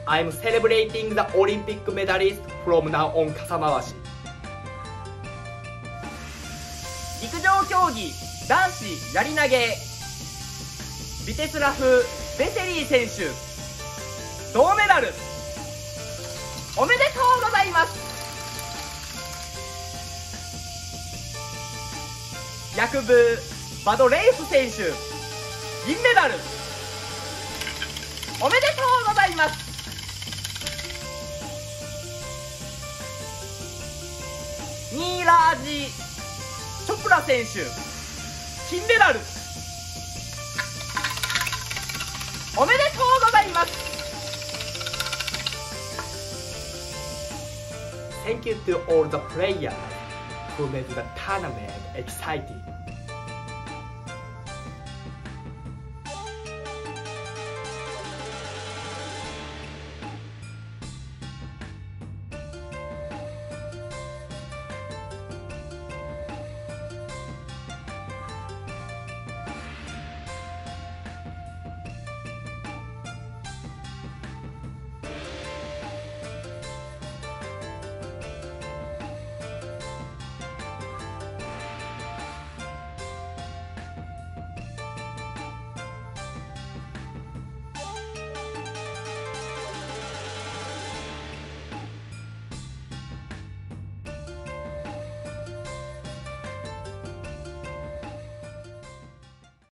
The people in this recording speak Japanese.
I'm celebrating the Olympic medalist from now on 傘回し。陸上競技男子やり投げ、ビテスラフ・ベセリー選手銅メダル、おめでとうございます。ヤクブ・バドレイス選手銀メダル、おめでとうございます。ニーラージ・チョプラ選手金メダル、おめでとうございます。 Thank you to all the players who made the tournament exciting.